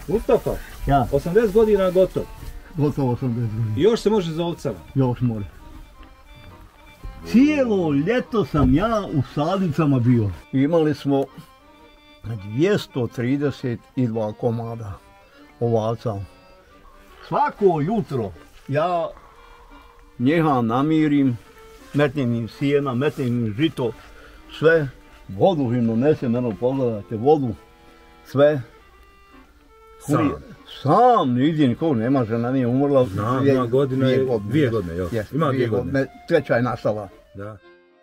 Mustafa, Ja. 80 godina gotov. Gotovo 80 godina. I još se može za ovcama. Još može. Cijelo ljeto sam ja u sadnicama bio. Imali smo 232 komada ovaca. Svako jutro ja njega namirim, metnem im sjena, metnem im žito, sve. Vodu im donesem, eno pogledajte, vodu, sve. Sam? Sam, nigdje nikog nema, žena nije umrla. Znam, ima godina, 2 godine, jel? Ima 2 godine. Treća je nastala. Da.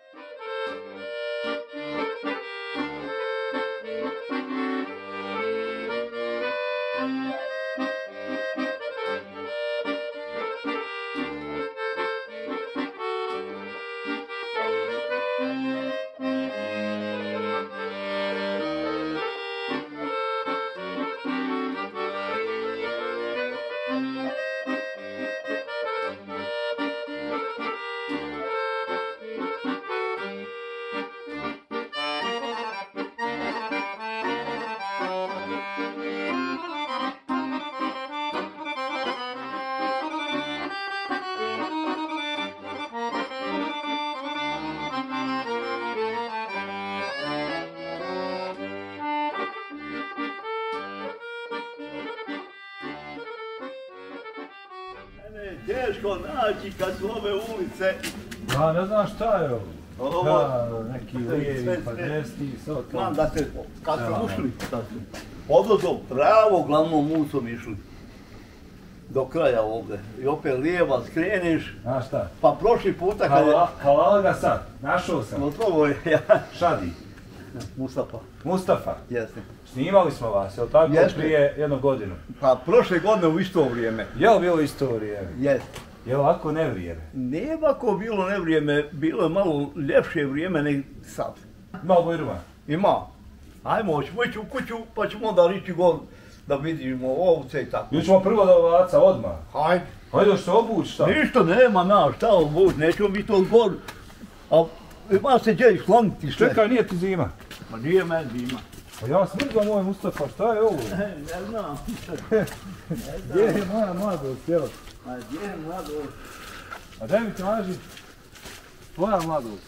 Teško naći kad su ove ulice. A ne znam šta je ovo. Ovo, neki lijevi pa desni, sad kao. znam da ste, kad su ušli, odozom pravo glavnom ulicom išli. Do kraja ovdje. I opet lijeva skreneš. Znaš šta? Pa prošli puta kad je... Halal ga sad, našao sam. Gotovo je, ja. Šadi. Mustafa. Mustafa. Jeste. Snimali smo vas, jel tako, prije 1 godinu? Pa prošle godine u isto vrijeme. Je li bilo isto vrijeme? Jeste. Je li ovako nevrijeme? Nije ovako bilo nevrijeme, bilo je malo ljepše vrijeme nego sad. Ima Bojruma? Ima. Ajmo, hoćemo ići u kuću pa ćemo onda ići gol da vidimo ovce i tako. Ili ćemo prvo do ovaca odmah? Hajde. Hajde još se obući šta? Ništa nema naš, šta obući, nećemo biti od gol. A ima se gdje skloniti sve. Čekaj, nije ti zima. Ma nije meni zima. Pa ja smrgam moj Mustafa, šta je ovo? Ne znam. Gdje je moja mladost, evo? A gdje je mladost? A daj mi traži tvoja mladost.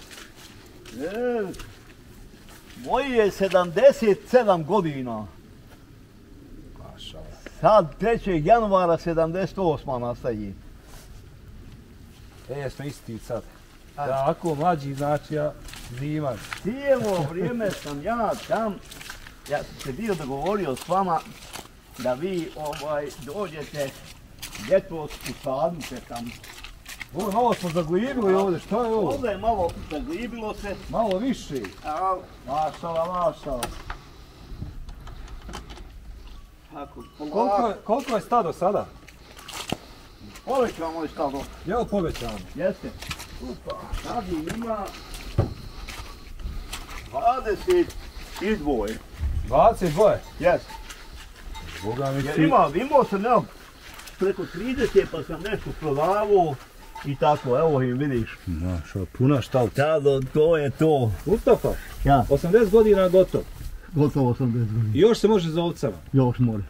Moj je 77 godina. Mašala. Sad 3. januara 78. nastaje. Jesmo isti sad. Da, ako mlađi znači ja zimaš. Cijelo vrijeme sam ja tam, ja sam se bio dogovorio s vama da vi dođete ljetos u sadnice tam. Ovo malo smo zaglibili ovdje, šta je ovo? Ovdje je malo zaglibilo se. Malo više. Mašala. Koliko je stado sada? Povećamo je stado. Je li povećano? Jeste. Sad ima 22. 22? Jeste. Boga mi Jer ti... imao sam ja preko 30 pa sam nešto prodavao i tako, evo i vidiš. Znaš, puna štalca. Tado, to je to. Mustafa, Ja. 80 godina gotov. Gotovo 80 godina. I još se može za ovcama. Još može.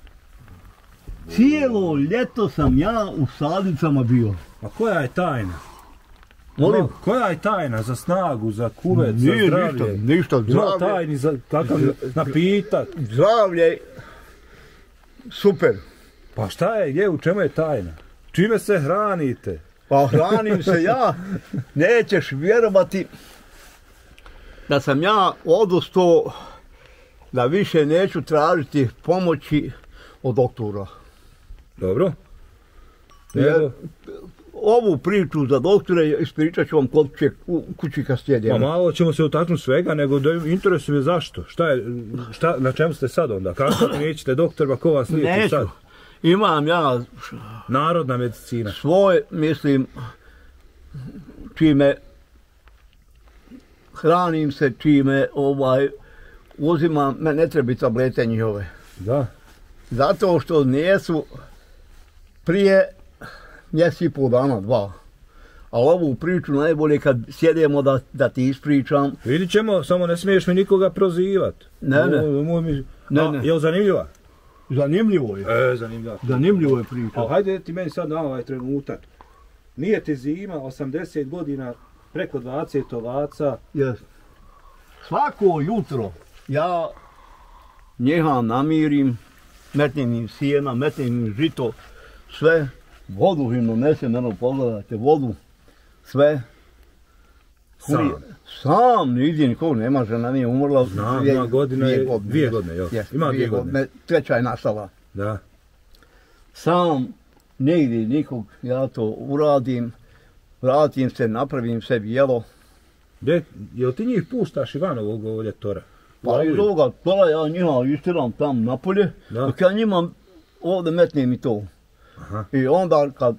Cijelo ljeto sam ja u sadnicama bio. A koja je tajna? Molim? Koja je tajna za snagu, za kuvet, za zdravlje? Ništa, Ima tajni za kakav napitak. Zdravlje, super. Pa šta je, gdje, u čemu je tajna? Čime se hranite? Pa hranim se ja, nećeš vjerovati da sam ja odustao da više neću tražiti pomoći od doktora. Dobro. Jer ovu priču za doktore ispričat ću vam kod kući kad sjedem. Pa malo ćemo se dotaknuti svega, nego da interesuje me zašto. Na čemu ste sad onda? Kako nećete doktor, pa ko vas liječi sad? Imam ja narodna medicina. Svoj, mislim, čime hranim se, čime uzimam, ne treba tablete njihove. Da. Zato što nijesu prije mjesec i pol dana, 2. Ali ovu priču najbolje kad sjedemo da ti ispričam. Vidit ćemo, samo ne smiješ mi nikoga prozivat. Ne. Jel zanimljiva? Zanimljivo je. Zanimljivo. Zanimljivo je priča. A hajde ti meni sad na ovaj trenutak. Nije ti zima, 80 godina, preko 20 ovaca. Yes. Svako jutro ja njega namirim, metnem im sjena, metnem im žito, sve. Vodu im donesem, eno pogledajte, vodu, sve. Sam, nigdje nikog nema, žena nije umrla. Znam, ima godina, 2 godine, jel? Yes, Ima 2 godine. Treća je nastala. Da. Sam, nigdje nikog, ja to uradim, vratim se, napravim sebi jelo. Jel ti njih puštaš i van ovog ljetora? Pa iz ovoga tola ja njima istiram tam napolje, dok ja njima ovdje metnem i to. Aha. I onda kad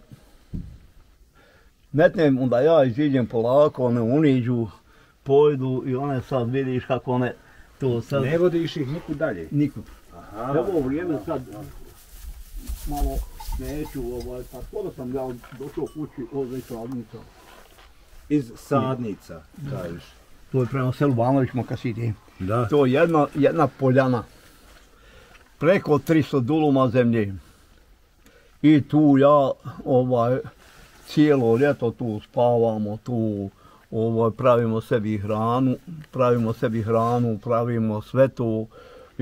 metnem, onda ja iziđem polako, one uniđu, pojdu i one sad vidiš kako one to sad... Ne vodiš ih nikud dalje? Nikud. Aha. Ovo vrijeme sad malo neću, pa skoro sam ja došao kući ovdje sadnica. Iz sadnica, kažeš. To je prema selu Banović Makasidi. Da. To je jedna poljana. Preko 300 duluma zemlje. I tu ja cijelo ljeto tu spavamo, tu pravimo sebi hranu, pravimo sve tu i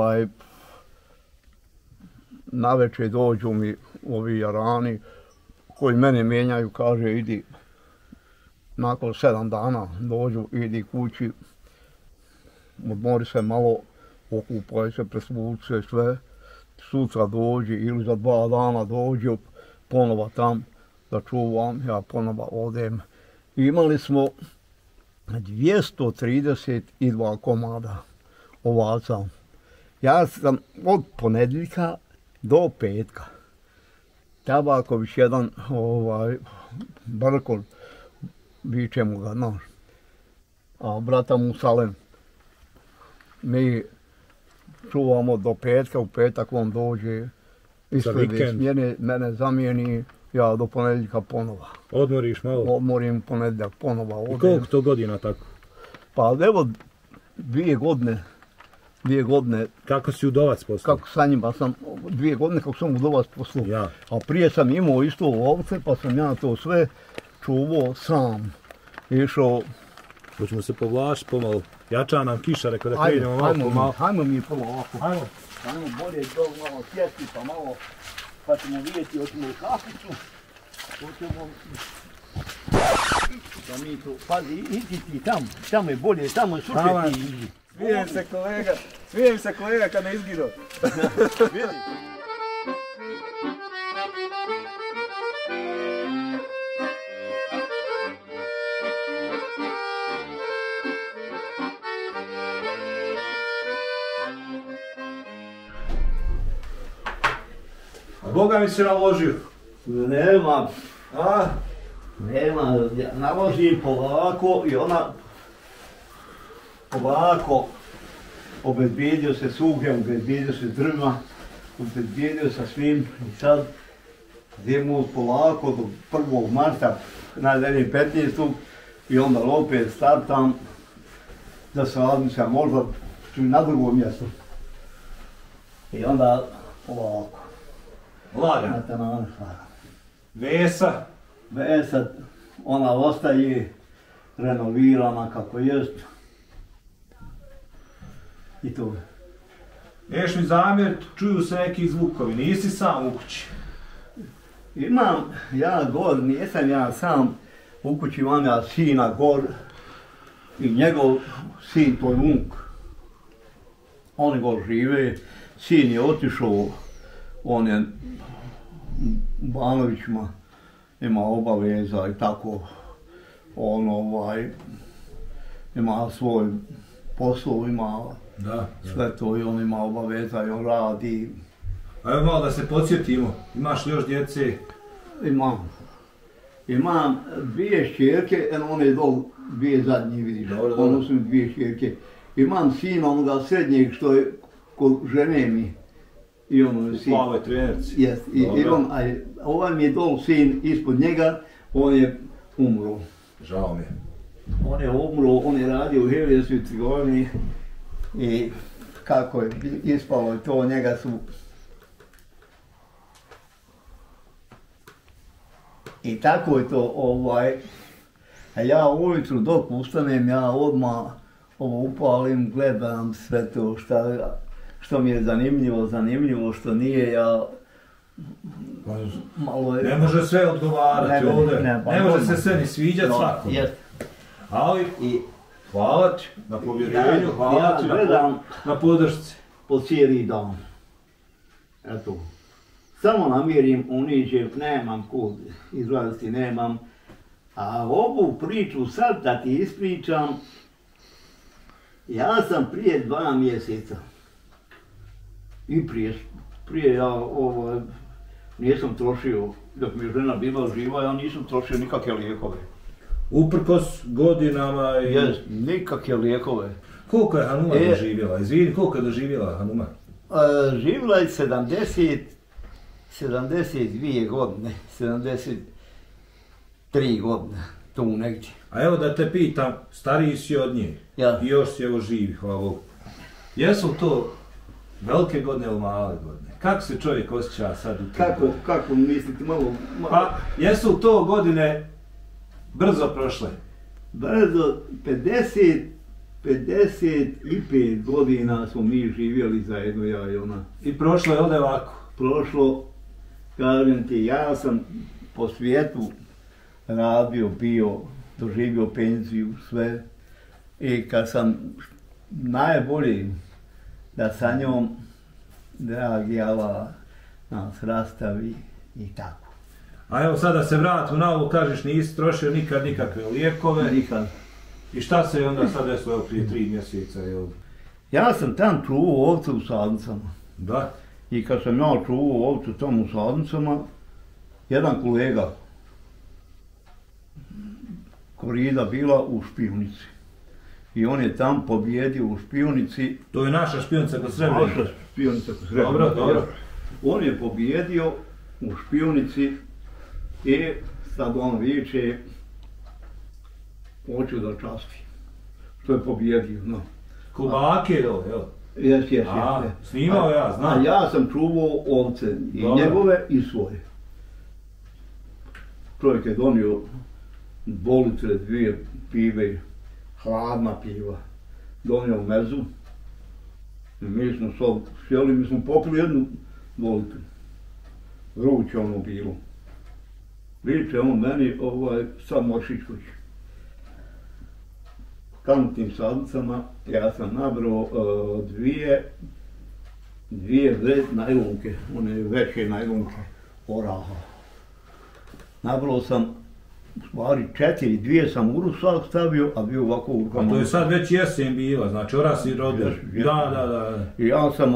navečer dođu mi ovi jarani koji mene mijenjaju, kaže idi nakon 7 dana dođu, idi kući, odmori se malo, okupaj se, presvuči se sve, sutra dođi ili za 2 dana dođu, ponova tam da čuvam, ja ponova odem. Imali smo 232 komada ovaca. Ja sam od ponedjeljka do petka. Tabaković jedan, Brkol, vičemo ga, znaš, a brata mu Salem. Mi čuvamo do petka, u petak on dođe, ispred smjene, mene zamijeni, ja do ponedjeljka ponova. Odmoriš malo? Odmorim ponedjeljak ponova. I koliko to godina tako? Pa evo 2 godine. 2 godine. Kako si udovac poslao? Kako sa njima sam, 2 godine kako sam udovac poslao. Ja. A prije sam imao isto ovce, pa sam ja to sve čuvao sam. Išao... Hoćemo se povlačiti pomalo. Jača nam kiša, rekao da krenemo malo. Hajmo mi polako. Hajmo. Hajmo bolje to malo sjesti, pa malo, pa ćemo vidjeti, hoćemo u kaficu. Hoćemo... Da mi to, pazi, idi ti tamo je bolje, tamo je suše ti idi. Smijem se kolega kad ne izgido. Vidi. Boga mi se naložio. Nema. Nema, naloži polako i ona polako obezbijedio se suhe, obezbijedio se drvima, obezbijedio sa svim i sad idemo polako do 1. marta na 15. i onda opet startam da sadim se možda na drugom mjestu. I onda polako. Lagano. Vesa. Vesa, ona ostaje renovirana kako jest. I to. Neš mi zamjer, čuju se neki zvukovi, nisi sam u kući. Imam ja gor, nisam ja sam u kući, imam ja sina gor i njegov sin, to je unuk. Oni gor žive, sin je otišao, on je Banovićima, ima obaveza i tako, on ima svoj posao, ima sve to i on ima obaveza i on radi. A evo malo da se podsjetimo, imaš li još djece? Imam 2 šćerke, one je dol 2 zadnje, vidiš, ono su mi 2 šćerke. Imam sina onoga srednjeg što je kod žene mi. I ono je sin. U plavoj trenerci. Jest, i on, ovaj mi je dol sin ispod njega, on je umro. Žao mi je. On je umro, on je radio u Heljenskoj trgovini i kako je ispalo to, njega su I tako je to, a ja ujutru dok ustanem, ja odmah upalim, gledam sve to što mi je zanimljivo, što nije, ja malo je... Ne može sve odgovarati ovdje, ne može se sve ni sviđati svakom. Ali, hvala ti na povjerenju, hvala ti na podršci. Po cijeli dan. Eto. Samo namjerim uniđe, nemam kud izlaziti, nemam. A ovu priču sad da ti ispričam, ja sam prije 2 mjeseca i prije ja nisam trošio, dok mi je žena bila živa, ja nisam trošio nikakve lijekove. Uprkos godinama i... Nikakve lijekove. Koliko je Hanuma doživjela? Izvini, koliko je doživjela Hanuma? Živjela je 72 godine, 73 godine, tu negdje. A evo da te pitam, stariji si od nje i još si evo živi, hvala Bogu. Jesu to velike godine ili male godine? Kako se čovjek osjeća sad u tih godina? Kako mislite, malo... Pa, jesu to godine brzo prošle? Brzo, 55 godina smo mi živjeli zajedno, ja i ona. I prošlo je ovdje ovako? Prošlo, kažem ti, ja sam po svijetu radio, doživio penziju, sve. I kad sam najbolji da sa njom reagirala, nas rastavi i tako. A evo sada se vratimo na ovo, kažeš nisi trošio nikad nikakve lijekove. Nikad. I šta se je onda sad desilo prije 3 mjeseca? Ja sam tam čuvao ovce u sadnicama. Da? I kad sam ja čuvao ovce tam u sadnicama, jedan kolega, korida bila u špijunici. I on je tam pobjedio u špijunici. To je naša špijunica kod Srebrenika? Naša špijunica kod Srebrenika. Dobro, dobro. On je pobjedio u špijunici i sad on viče, hoću da časti. Što je pobjedio, no. Kubake, jel? Jes. Snimao ja, znam. A ja sam čuvao ovce, i njegove i svoje. Čovjek je donio bolice, 2 pive, hladna piva. Donio mezu. I mi smo sjeli, mi smo popili jednu bolicu. Vruće ono bilo. Viče on meni, sad mošić kući. Kanutnim sadnicama ja sam nabrao 2 najlonke, one veće najlonke oraha. Nabrao sam u stvari 4, 2 sam u rusak stavio, a bio ovako u rukama. A to je sad već jesen bila, znači oras i rodio. Da. I ja sam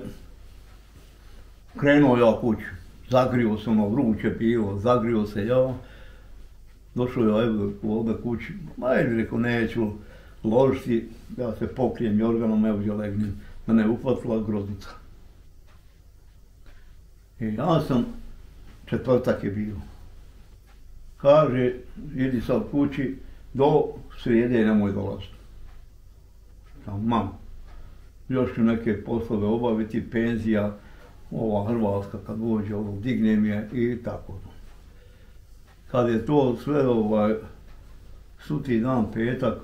krenuo ja kući, zagrio sam vruće bilo, zagrio se ja. Došao je ovdje kući, ajde, rekao, neću ložiti, ja se pokrijem jorganom, evo ja legnem, mene je uhvatila groznica. I ja sam, četvrtak je bio. Kaže, idi sad kući, do srijede nemoj dolaziti. Mam, još ću neke poslove obaviti, penzija, ova Hrvatska kad dođe, dignem je i tako. Kad je to sve sutri dan, petak,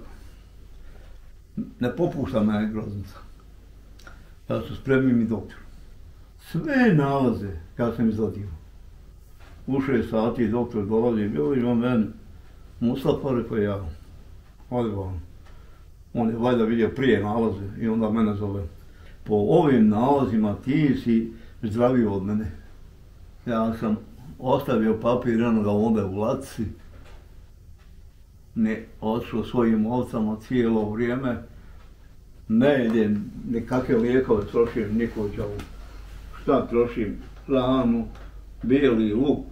ne popušta me groznica. Ja su spremni mi doktor. Sve nalaze kad sam izladio. U 6 sati doktor dolazi, bio ima meni Mustafa, rekao ja, odi vam. On je valjda vidio prije nalaze i onda mene zove. Po ovim nalazima ti si zdraviji od mene. Ja sam ostavio papir, eno ga onda u ladici. Ne odšao svojim ovcama cijelo vrijeme. Ne jedem nekakve lijekove, trošim nikođavu. Šta trošim? Hranu, bijeli luk.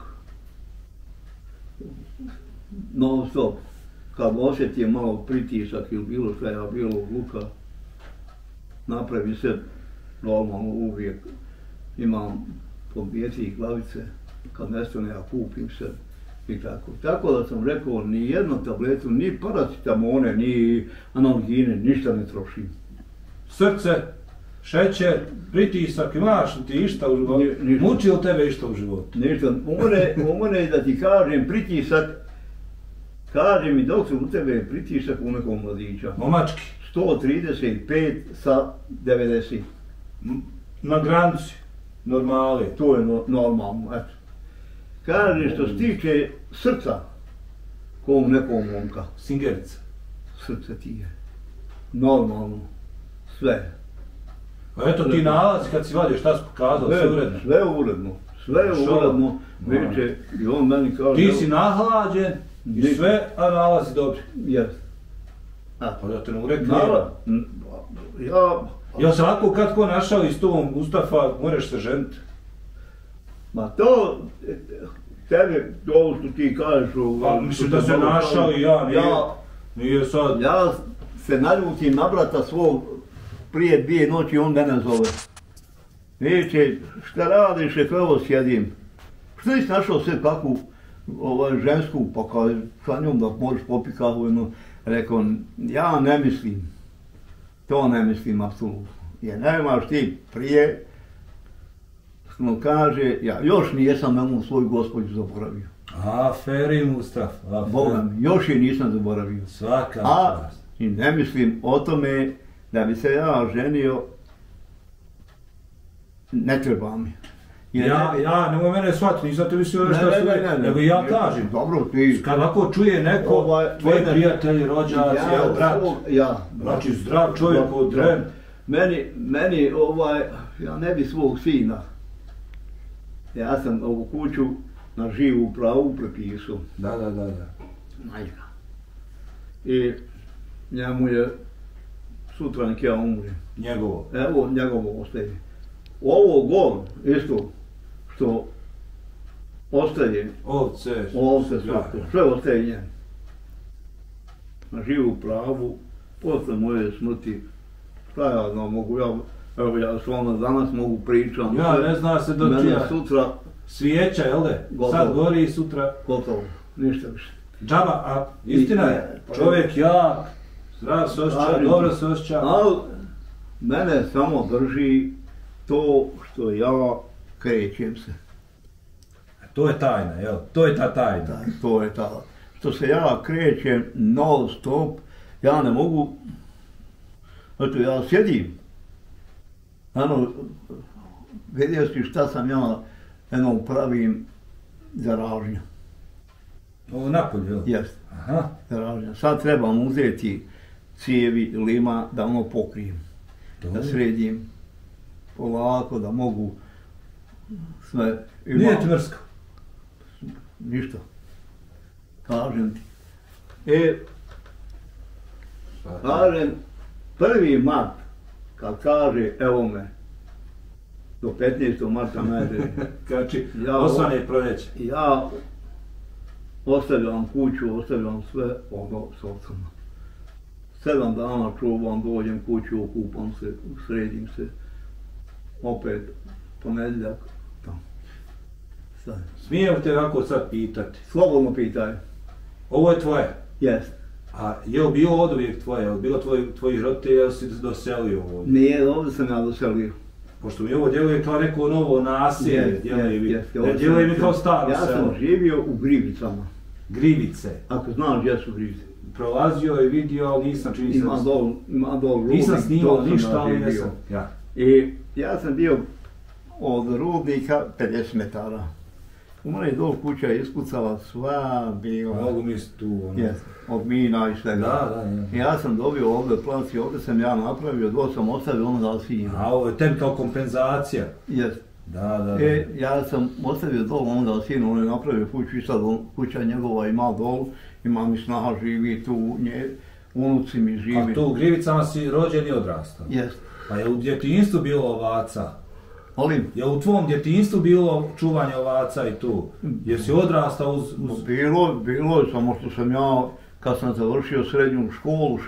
Non stop. Kad osjetim malo pritisak ili bilo šta, ja bijelog luka napravim se normalno uvijek. Imam po djeci i glavice, kad nestane ja kupim se i tako. Tako da sam rekao, ni jednu tabletu, ni paracetamone, ni analgine, ništa ne trošim. Srce, šećer, pritisak, imaš li ti išta u životu? Muči li tebe išta u životu? Ništa, umore da ti kažem pritisak, kaže mi dok se u tebe je pritisak u nekom mladića. Momački? 135 sa 90. Na granici, normali. To je normalno, eto. Kaže što se tiče srca, kom nekom momka. Singerica. Srce ti je. Normalno. Sve. A eto ti nalazi kad si vadio šta si pokazao, sve uredno. Sve uredno. Sve uredno. Viče, i on meni kaže... Ti si nahlađen i sve, a nalazi dobri. Jes. Pa da te ne urek Ja se ovako kad ko našao iz tobom Mustafa, moraš se ženiti? Ma to, tebe, ovo što ti kažeš... Mislim da se našao i ja, nije sad... Ja se naljutim na brata svog prije 2 noći, on mene zove. Viče, šta radiš, evo sjedim. Što nisi našao sve kakvu žensku, pa kao sa njom da možeš popiti kahu, rekao, ja ne mislim. To ne mislim apsolutno. Jer nemaš ti prije, što kaže, ja još nijesam nemu svoju gospođu zaboravio. Aferi Mustafa, Boga mi, još je nisam zaboravio. Svaka čast. I ne mislim o tome da bi se ja ženio, ne treba mi. Nemoj mene shvatiti, nisam te mislio ono što se nego ja kažem. Dobro, ti... Kad ovako čuje neko, tvoji prijatelji, rođaci, brat, znači zdrav čovjek od dren. Meni, ja ne bi svog sina, ja sam ovu kuću na živu pravu prepisao. Da. Majka. I njemu je sutra nek ja umre. Njegovo? Evo, njegovo ostaje. Ovo gol, isto, što ostaje, ovce, sve ostaje njen. Na živu pravu, posle moje smrti, šta ja znam, mogu ja s vama danas mogu pričam. Ja ne zna se do čija sutra svijeća, jel de? Sad gori i sutra. Gotovo, ništa više. Džaba, a istina je, čovjek jak, zdrav se osjeća, dobro se osjeća. Ali mene samo drži to što ja krećem se. To je tajna, jel? To je ta tajna. Da, to je ta. Što se ja krećem non stop, ja ne mogu, eto ja sjedim, vidio si šta sam ja pravim za ražnju. Ovo napolje, jel? Jeste, za ražnju. Sad trebam uzeti cijevi, lima, da pokrijem, da sredim polako, da mogu sve... Nije ti mrsko? Ništa. Kažem ti. Kažem, 1. mart, kad kaže, evo me, do 15. marta najde. Kači, osvane proljeće. Ja ostavljam kuću, ostavljam sve s ovcama. 7 dana čuvam, dođem kuću, okupam se, sredim se. Opet, ponedjeljak, tamo. Smijem te ovako sad pitati? Slobodno pitaj. Ovo je tvoje? Jest. A je li bilo oduvijek tvoje? Je li bilo tvojih roditelja, je li si doselio ovdje? Nije, ovdje sam ja doselio. Pošto mi ovo djeluje kao neko novo naselje, ne djeluje mi kao staro selo. Ja sam živio u Grivicama. Grivice? Ako znaš gdje su Grivice. Prolazio i vidio, nisam čini se... Ima dol Rudnik, nisam snimao ništa, ali jesam. I ja sam bio od Rudnika 50 metara. U mene dol kuća ispucala, sva bila... Mogu misli tu, od mina i svega. Da. I ja sam dobio ovdje plac i ovdje sam ja napravio, dvo sam ostavio ono da sina. A ovo je tebi kao kompenzacija? Jest. Da. Ja sam ostavio dol ono da sina, on je napravio kuću i sad kuća njegova ima dol, ima mi snaha živi tu, unuci mi živi. A tu u Grivicama si rođen i odrastao? Jest. Pa je u djetinjstvu bilo ovaca? Molim? Je u tvom djetinjstvu bilo čuvanje ovaca i tu? Jesi odrastao uz... Bilo je, samo što sam ja, kad sam završio srednju školu,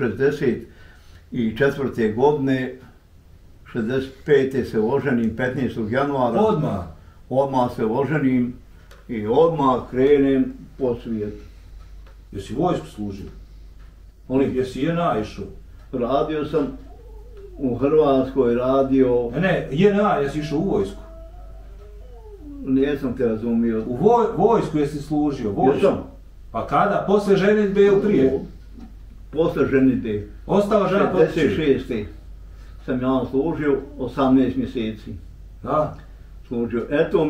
64. godine, 65. se oženim, 15. januara. Odmah? Odmah se oženim i odmah krenem po svijetu. Jesi vojsku služio? Jesi je naišao? Radio sam u Hrvatskoj radio... Ne, JNA, jesi išao u vojsku? Nisam te razumio. U vojsku jesi služio, vojsku? Jesam. Pa kada? Posle ženitbe ili prije? Posle ženitbe. Ostala žena potiče? 56. sam ja služio 18 mjeseci. Da? Služio. Eto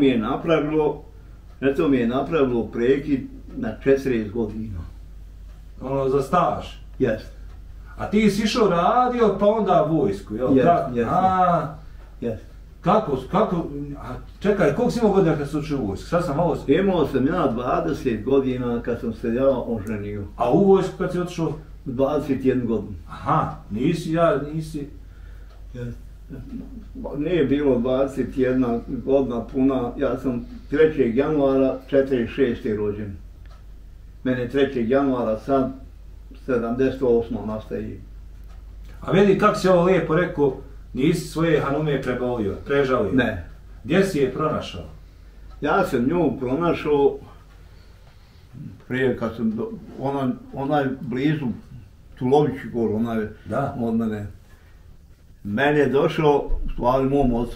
mi je napravilo prekid na 40 godina. Ono za staž? Jest. A ti si išao radio pa onda vojsku, jel? Jest. Kako? Čekaj, koliko si imao godina kad si učio u vojsku? Sad sam malo... Imao sam ja 20 godina kad sam se ja oženio. A u vojsku kad si otišao? 21 godinu. Aha, nisi. Jest. Nije bilo 21 godina puna, ja sam 3. januara 46. rođen. Mene 3. januara sad 78. nastaje. A vidi kako si ovo lijepo rekao, nisi svoje hanume prežalio? Ne. Gdje si je pronašao? Ja sam nju pronašao prije kad sam, onaj blizu Tulovići gor, onaj od mene. Meni je došao, stvari mom ocu,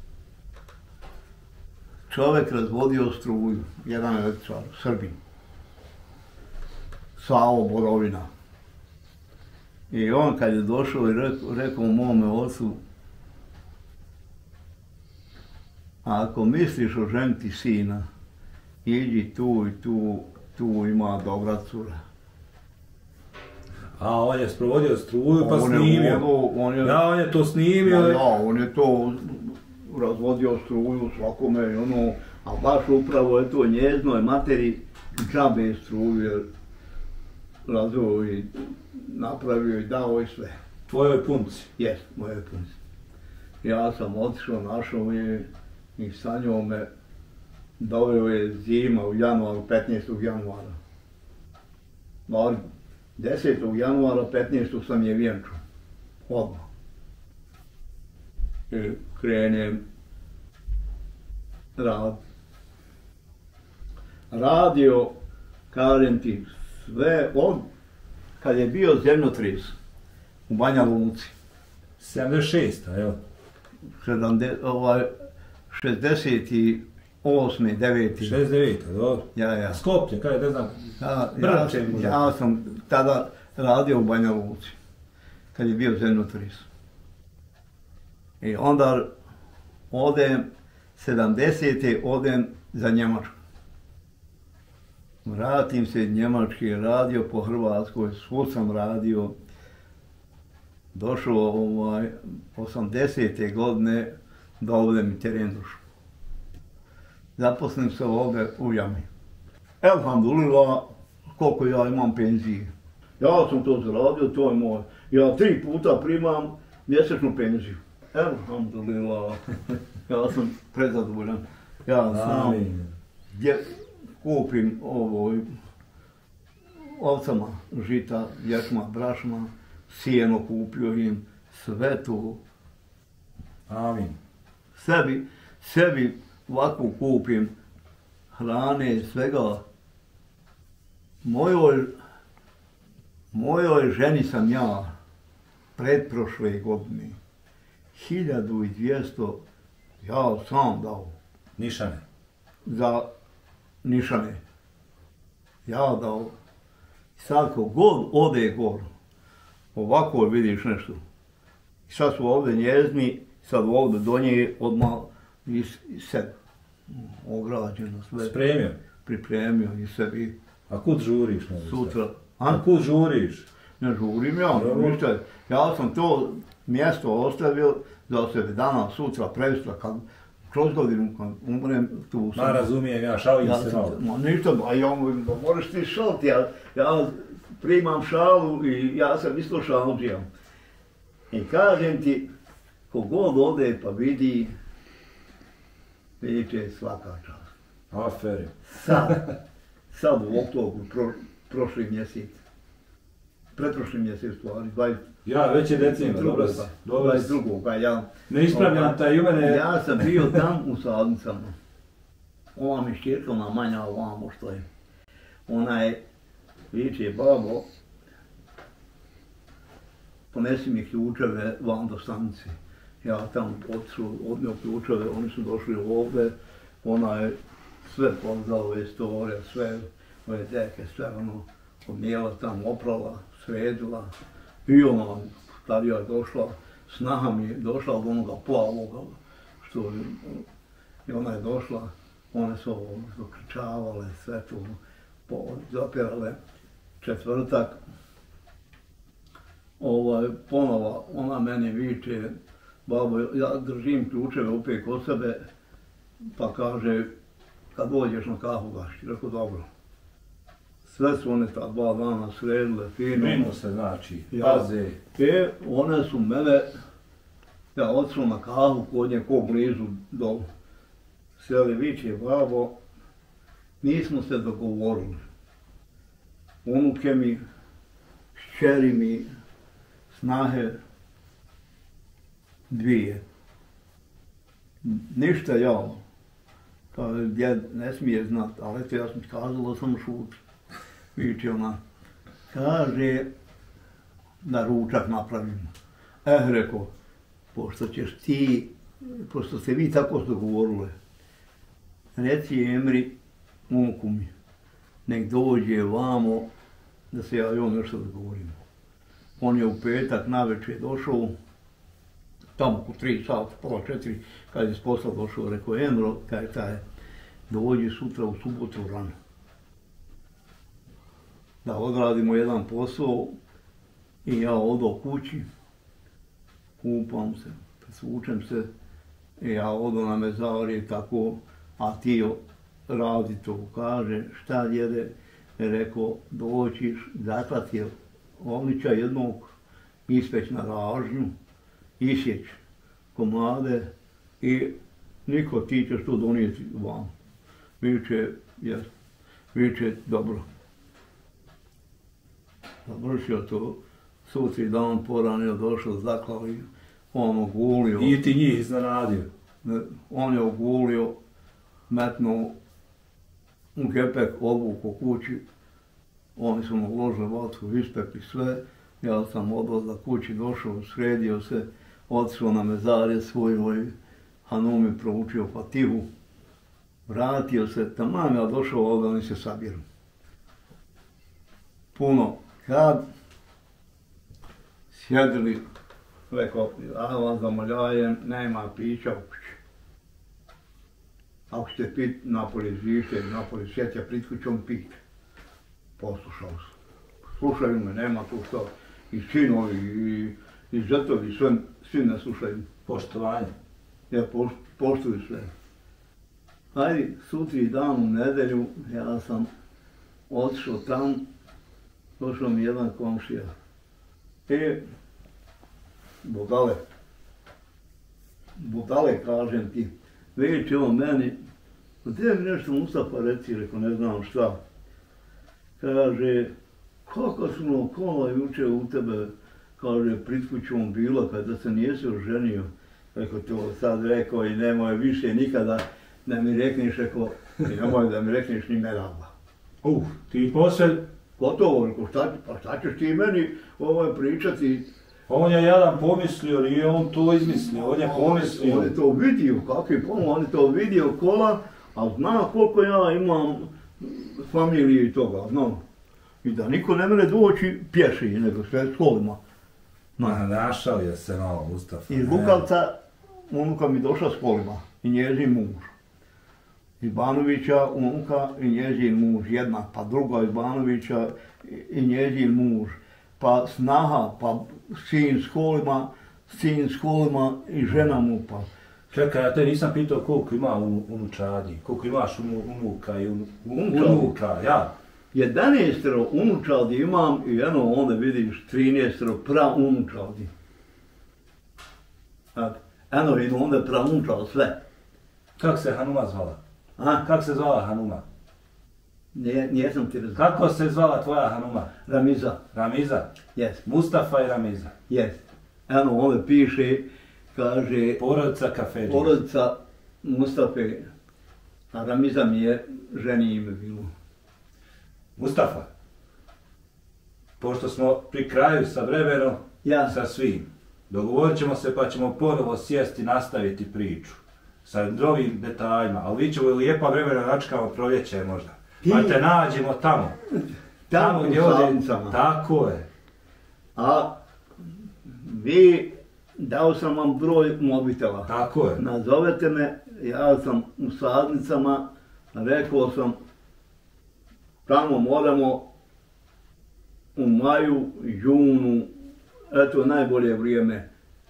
čovjek razvodio struju, jedan električar, Srbin, Savo Borovina. I on kad je došao i rekao mome ocu, ako misliš oženiti sina, iđi tu i tu ima dobra cura. A on je sprovodio struju pa snimio. On je to snimio. Ja, on je to razvodio struju svakome, a baš upravo je to njeznoj materi džabe struju, jer razvio i napravio i dao i sve. Tvojoj punci? Jest, moje punci. Ja sam otišao, našao je i sa njom me doveo je zima u januaru, 15. januara. 10. januara, 15. sam je vjenčao. Odmah. I krenem rad. Radio, kažem ti, sve od kad je bio zemljotres u Banja Luci. 76. jel? 68. 9. 69. dobro. Ja. Skoplje, kaj ne znam. Ja sam tada radio u Banja Luci, kad je bio zemljotres. I onda odem, 70. odem za Njemačku. Vratim se njemački, radio po Hrvatskoj, svud sam radio. Došao 80. godine da ovdje mi teren došao. Zaposlim se ovdje u jami. Elhamdulillah, koliko ja imam penzije. Ja sam to zaradio, to je moj. Ja 3 puta primam mjesečnu penziju. Elhamdulillah, ja sam prezadovoljan. Ja znam gdje kupim ovcama, žita, ječma, brašma, sijeno kupio im, sve to. Amin. Sebi ovako kupim hrane i svega. Mojoj ženi sam ja pretprošle godine 1200 ja sam dao. Nišane? Za nišane. Ja dao. Sad ko god ode gor, ovako vidiš nešto. Sad su ovdje njezni, sad ovdje do nje odmah i sve ograđeno sve. Spremio? Pripremio i sebi. A kud žuriš? Sutra. A kud žuriš? Ne žurim ja, ništa. Ja sam to mjesto ostavio da se danas, sutra, presutra, kad kroz godinu, kad umrem, tu sam. Razumijem ja, šalim se malo. Ništa, a ja moraš ti šaliti, ja primam šalu i ja sam isto šalđija. I kažem ti, kogod ode pa vidi, vidite svaka čast. Aferi. Sad u oktobru, prošli mjesec. Pretprošli mjesec stvari. Ja, već je decembar, dobro si. 22. Ne ispravljam taj mene. Ja sam bio tam u sadnicama. Ova mi šćerkama manja ovamo što je. Ona je, viče, babo, ponesi mi ključeve van do stanice. Ja tam odnio ključeve, oni su došli ovdje, ona je sve poznala istorija, sve ove deke, sve ono odnijela tamo, oprala, sredila. I ona starija je došla, snaha mi je došla od onoga plavoga, što je, i ona je došla, one su dokričavale, sve to zapirale. Četvrtak, ponova, ona meni viče, babo, ja držim ključeve opet kod sebe, pa kaže, kad dođeš na kafu gaši, rekao dobro. Sve su one ta 2 dana sredile, fino. Brinu se znači, paze. One su mene, ja otišao na kafu kod nje, ko blizu dolu. Sjeli viče, babo, nismo se dogovorili. Unuke mi, šćeri mi, snahe, 2. Ništa javno. Kaže, djed ne smije znat, ali eto ja sam ti kazala, sam šut. Viče ona, kaže, da ručak napravimo. Rekao, pošto ćeš ti, pošto ste vi tako dogovorili, reci Emri, unuku mi, nek dođe vamo da se ja i on nešto dogovorimo. On je u petak navečer došao, tamo oko 3 sata, pola 4, kad je s posla došao, rekao Emro, kaj taj, dođi sutra u subotu rano. Da odradimo jedan posao i ja odo kući, kupam se, presvučem se i ja odo na mezarje tako, a ti radi to, kaže, šta djede, rekao, doćiš, zaklati je ovnića jednog, ispeć na ražnju, isjeć komade i niko ti ćeš to donijeti van. Viče, dobro. Završio to, sutri dan poranio, došao, zaklao i on ogulio. Nije ti njih iznenadio? On je ogulio, metnuo u kepek, obuko kući. Oni su mu uložili vatku, ispekli sve. Ja sam odlazak kući, došao, sredio se, otišao na mezarje svoj Hanumi proučio Fatihu. Vratio se, taman ja došao ovdje, oni se sabiru. Puno. Kad sjedili, rekao, ja vam zamoljajem, nema pića u kući. Ako ćete pit, napolje zvište, napolje sjetja pred kućom pit. Poslušao sam. Slušaju me, nema tu što. I sinovi, i žetovi, svi ne slušaju. Poštovanje. Ja poštuju sve. Hajde, sutri dan u nedelju, ja sam otišao tam, došao mi jedan komšija. Budale, kažem ti, viče on meni, gdje mi nešto Mustafa reci, rekao, ne znam šta. Kaže, kako su nam kola juče u tebe, kaže, pred kućom bila kada se nijesi oženio. Rekao, to sad rekao i nemoj više nikada da mi rekneš, rekao, i nemoj da mi rekneš ni meraba. Ti poslije... Gotovo, rekao, šta ćeš ti meni pričati? On je jedan pomislio, nije on to izmislio, on je pomislio. On je to vidio, kakvi pomoć, on je to vidio kola, a zna koliko ja imam familije i toga, znam. I da niko ne mene doći pješi, nego sve s kolima. Našao je se malo Mustafa. Iz Lukavca, unuka mi došla s kolima i njezin muž. Iz Banovića unuka i njezin muž, jedna, pa druga iz Banovića i njezin muž. Pa snaha, pa sin s kolima i žena mu pa. Čekaj, ja te nisam pitao koliko ima unučadi, koliko imaš unuka i unuka, ja. 11 unučadi imam i onda vidiš 13 praunučadi. Vidim onda praunučad sve. Kako se Hanuma zvala? Kako se zvala Hanuma? Nijesam ti razumio. Kako se zvala tvoja Hanuma? Ramiza. Ramiza? Yes. Mustafa i Ramiza? Yes. Onda piše, kaže... Porodica Kafedži. Porodica Mustafe, a Ramiza mi je ženi ime bilo. Mustafa, pošto smo pri kraju sa vremenom, sa svim. Dogovorit ćemo se pa ćemo ponovo sjesti i nastaviti priču. Sa novim detaljima, ali vi ćemo lijepa vremena načekamo proljeće možda. Pa te nađemo tamo. Tamo gdje ovdje. Tako je. A vi, dao sam vam broj mobitela. Tako je. Nazovete me, ja sam u Sadnicama, rekao sam, tamo moramo u maju, junu, eto najbolje vrijeme.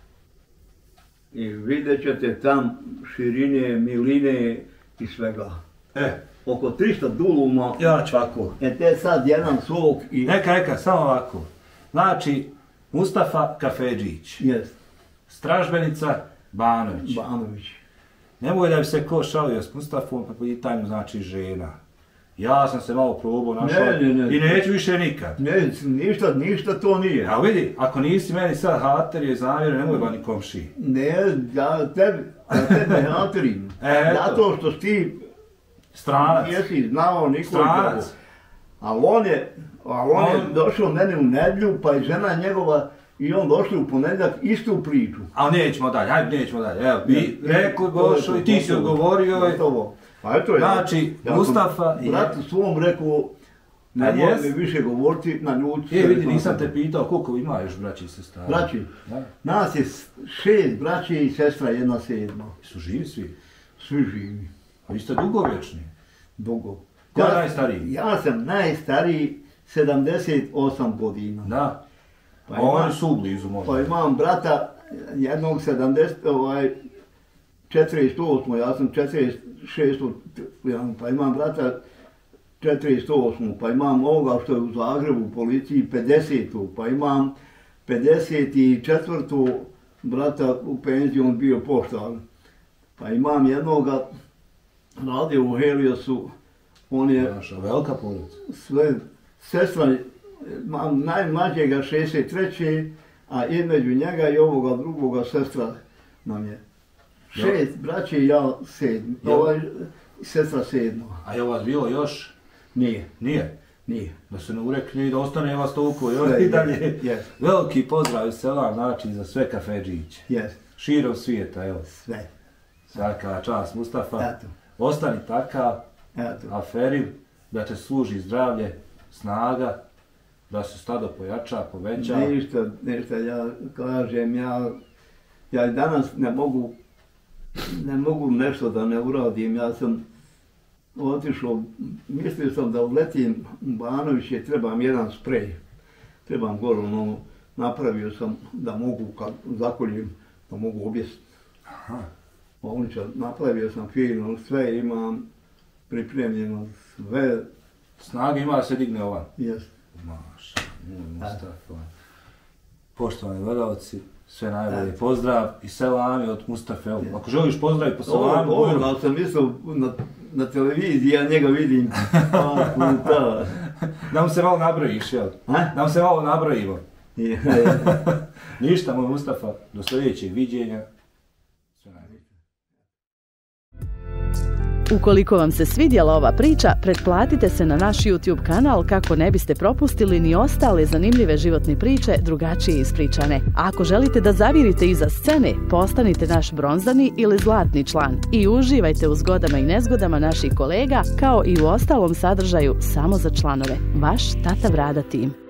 I vidjet ćete tam širine, miline i svega. Oko 300 duluma. Ja ću ovako. Te sad jedan sok i... Neka, samo ovako. Znači, Mustafa Kafedžić. Jest. Stražbenica Banović. Banović. Nemoj da bi se ko šalio s Mustafom, pa pitanju znači žena. Ja sam se malo probao našao i neću više nikad. Ne, ništa to nije. A vidi, ako nisi meni sad haterio i zamjerio, nemoj ba ni komšiji. Ne, ja tebe haterim. Zato što ti stranac. Nisi znao niko. Stranac. Ali on je došao meni u nedjelju, pa i žena njegova i on došli u ponedjeljak istu priču. Ali nećemo dalje. Evo, vi rekao došao i ti si odgovorio. Pa eto znači, Mustafa... Bratu svom rekao, nemoj mi više govoriti na ljuči. Vidi, nisam te pitao koliko ima još braći i sestara. Braći? Nas je 6 braći i sestra, 1/7. Su živi svi? Svi živi. A vi ste dugovječni? Dugo. Ko je najstariji? Ja sam najstariji, 78 godina. Da. Pa oni su blizu možda. Pa imam brata, jednog 48, ja sam 46, pa imam brata 48, pa imam ovoga što je u Zagrebu u policiji 50, pa imam 54. brata u penziji, on bio poštar. Pa imam jednoga, radio u Heliosu, on je... Naša velika porodica. Sve, sestra, imam najmlađega 63. a između njega i ovoga drugoga sestra nam je. 6 braće i ja 7. Sestra 7. A je vas bilo još? Nije. Nije? Nije. Da se ne urekne i da ostane vas toliko i dalje. Veliki pozdrav iz sela, znači za sve Kafedžiće. Širom svijeta, evo. Sve. Svaka čast Mustafa. Ostani takav, aferiv, da te služi zdravlje, snaga, da se stado pojača, poveća. Ništa, ja kažem, ja danas ne mogu nešto da ne uradim. Ja sam otišao, mislio sam da uletim u Banoviće, trebam jedan sprej. Trebam gore, napravio sam da mogu, kad zakoljem, da mogu objesiti. Napravio sam fino, sve imam pripremljeno, sve. Snage ima da se digne ova? Jes. Maša, Mustafa. Poštovani gledalci, sve najbolje pozdrav i selami od Mustafe. Ako želiš pozdraviti po selamu... Ovo sam mislio na televiziji, ja njega vidim. Da mu se malo nabrojiš, jel? Da mu se malo nabrojimo. Ništa, moj Mustafa, do sljedećeg viđenja. Sve najbolje. Ukoliko vam se svidjela ova priča, pretplatite se na naš YouTube kanal kako ne biste propustili ni ostale zanimljive životne priče drugačije ispričane. A ako želite da zavirite iza scene, postanite naš bronzani ili zlatni član i uživajte u zgodama i nezgodama naših kolega kao i u ostalom sadržaju samo za članove. Vaš Tata Brada tim.